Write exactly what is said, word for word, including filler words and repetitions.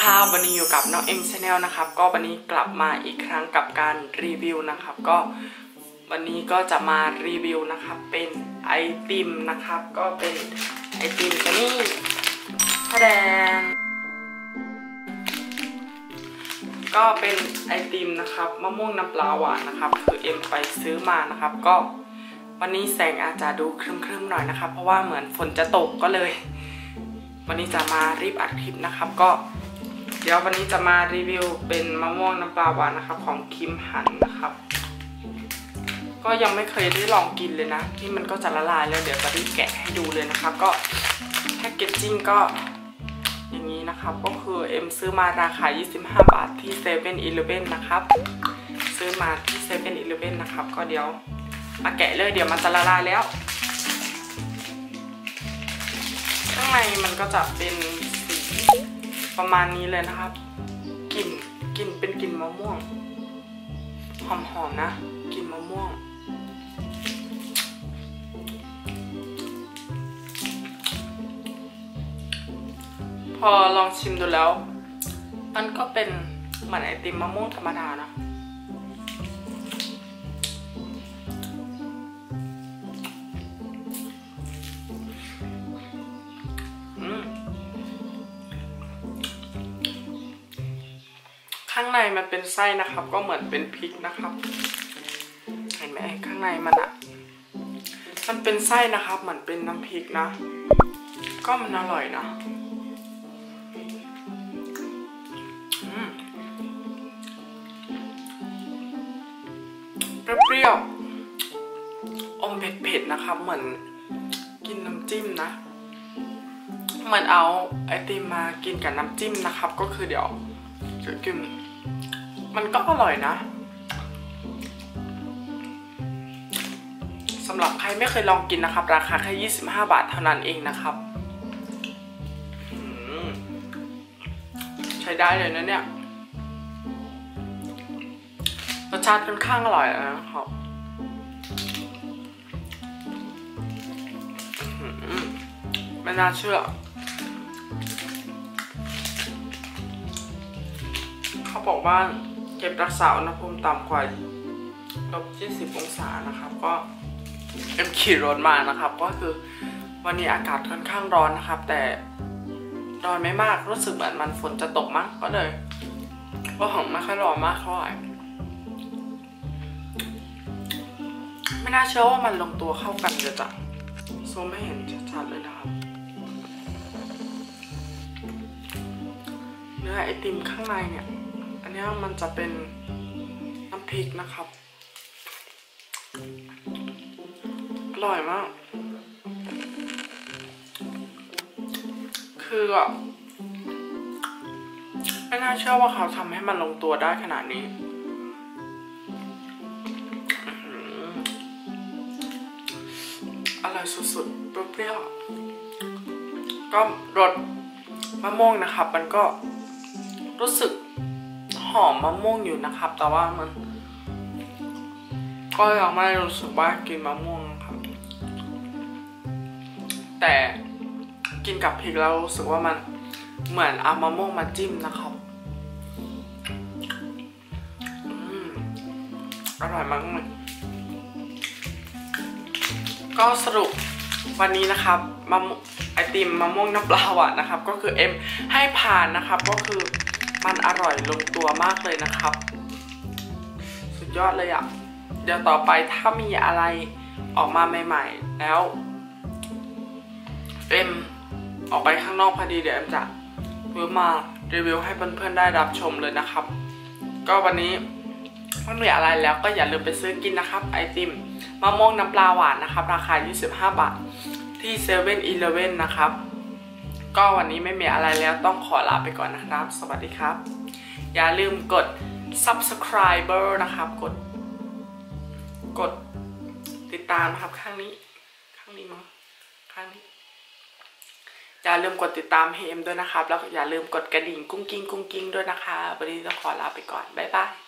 ครับวันนี้อยู่กับน้องเอ็มชาแนลนะครับก็วันนี้กลับมาอีกครั้งกับการรีวิวนะครับก็วันนี้ก็จะมารีวิวนะครับเป็นไอติมนะครับก็เป็นไอติมตัวนี้แสดงก็เป็นไอติมนะครับมะม่วงน้ำปลาหวานนะครับคือเอ็มไปซื้อมานะครับก็วันนี้แสงอาจจะดูครึ้มๆหน่อยนะครับเพราะว่าเหมือนฝนจะตกก็เลยวันนี้จะมารีบอัดคลิปนะครับก็เดี๋ยววันนี้จะมารีวิวเป็นมะม่วงน้ำปลาหวานนะครับของคิมหันนะครับก็ยังไม่เคยได้ลองกินเลยนะที่มันก็จะละลายแล้วเดี๋ยวจะรีบแกะให้ดูเลยนะครับก็แพ็กเกจจิ้งก็อย่างนี้นะครับก็คือเอ็มซื้อมาราคายี่สิบห้าบาทที่เซเว่นอีเลฟเว่นนะครับซื้อมาที่เซเว่นอีเลฟเว่นนะครับก็เดี๋ยวมาแกะเลยเดี๋ยวมันจะละลายแล้วข้างในมันก็จะเป็นสีประมาณนี้เลยนะครับกลิ่นกลิ่นเป็นกลิ่นมะม่วงหอมๆนะกลิ่นมะม่วงพอลองชิมดูแล้วมันก็เป็นเหมือนไอติมมะม่วงธรรมดานะข้างในมันเป็นไส้นะครับก็เหมือนเป็นพริกนะครับเห็นไหมข้างในมันอ่ะมันเป็นไส้นะครับเหมือนเป็นน้ำพริกนะก็มันอร่อยนะเปรี้ยวๆอมเผ็ดๆนะครับเหมือนกินน้ำจิ้มนะเหมือนเอาไอติมมากินกับน้ำจิ้มนะครับก็คือเดี๋ยวจะกินมันก็อร่อยนะสำหรับใครไม่เคยลองกินนะครับราคาแค่ยี่สิบห้าบาทเท่านั้นเองนะครับใช้ได้เลยนะเนี่ยรสชาติค่อนข้างอร่อยนะครับไม่น่าเชื่อเขาบอกว่าเก็บรักษาอุณหภูมิต่ำกว่าลบยี่สิบองศานะครับก็เอ็มขี่รถมานะครับก็คือวันนี้อากาศค่อนข้างร้อนนะครับแต่ร้อนไม่มากรู้สึกเหมือนมันฝนจะตกมั้งก็เลยก็หอมไม่ค่อยร้อนมากเท่าไหร่ไม่น่าเชื่อว่ามันลงตัวเข้ากันเลยจ้ะซูมไม่เห็นชัดๆเลยนะครับเนื้อไอติมข้างในเนี่ยอันนี้มันจะเป็นน้ำพริกนะครับอร่อยมากคืออ่ะไม่น่าเชื่อว่าเขาทำให้มันลงตัวได้ขนาดนี้อร่อยสุดๆเปรี้ยวๆก็รสมะม่วงนะครับมันก็รู้สึกหอมมะม่วงอยู่นะครับแต่ว่ามันก็ยังไม่รู้สึกว่ากินมะม่วงครับแต่กินกับพริกแล้วรู้สึกว่ามันเหมือนเอามะม่วงมาจิ้มนะครับอืมอร่อยมากเลยก็สรุปวันนี้นะครับมะไอติมมะม่วงน้ำปลาหวานนะครับก็คือเอ็มให้ผ่านนะครับก็คือมันอร่อยลงตัวมากเลยนะครับสุดยอดเลยอ่ะเดี๋ยวต่อไปถ้ามีอะไรออกมาใหม่ๆแล้วเอ็มออกไปข้างนอกพอดีเดี๋ยวเอ็มจะซื้อมารีวิวให้เพื่อนๆได้รับชมเลยนะครับก็วันนี้ไม่มีอะไรแล้วก็อย่าลืมไปซื้อกินนะครับไอติมมะม่วงน้ำปลาหวานนะครับราคายี่สิบห้าบาทที่เซเว่นอีเลฟเว่นนะครับก็วันนี้ไม่มีอะไรแล้วต้องขอลาไปก่อนนะครับสวัสดีครับอย่าลืมกด ซับสไครเบอร์ นะครับกดกดติดตามนะครับข้างนี้ข้างนี้มั้งข้างนี้อย่าลืมกดติดตามให้เอ็มด้วยนะครับแล้วอย่าลืมกดกระดิ่งกุ้งกิ้งกุ้งกิ้งด้วยนะคะวันนี้ต้องขอลาไปก่อนบ๊ายบาย